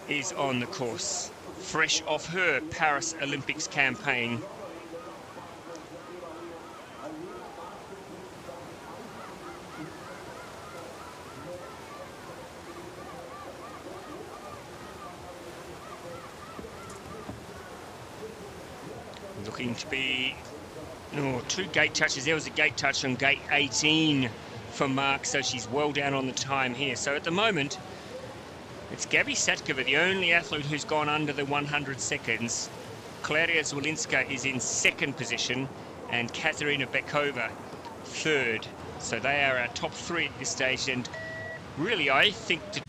is on the course, fresh off her Paris Olympics campaign. Looking to be, oh, 2 gate touches. There was a gate touch on gate 18 for Marx, so she's well down on the time here. So at the moment, it's Gabi Satkova, the only athlete who's gone under the 100 seconds. Klaudia Zwolinska is in 2nd position, and Katarina Bekova 3rd. So they are our top 3 at this stage, and really I think